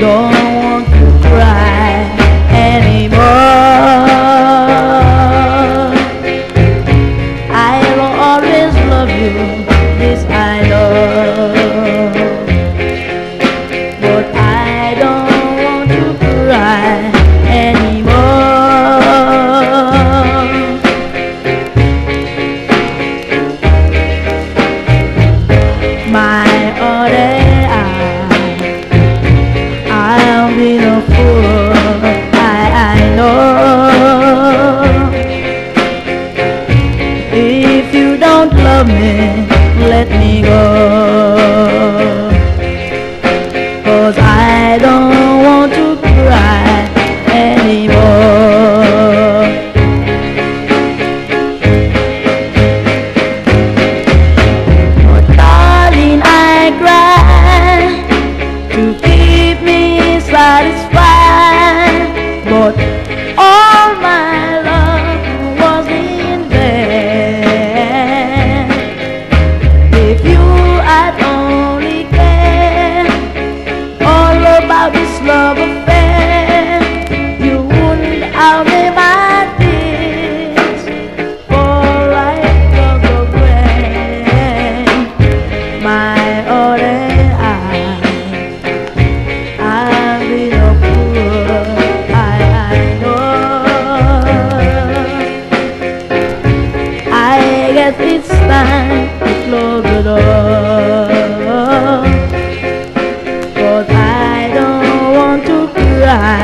don't want to cry anymore. I'll always love you, this I know. But I don't want to cry anymore. My other I'll be no fool, I know. If you don't love me, let me go, 'cause I don't want to cry anymore. But darling, I cry to keep me satisfied, but all my love was in vain. If you had only cared all about this love affair, you wouldn't have me my tears, for I love the rain. My other I'll be no fool, I know. I guess it's time to close the door, 'cause I don't want to cry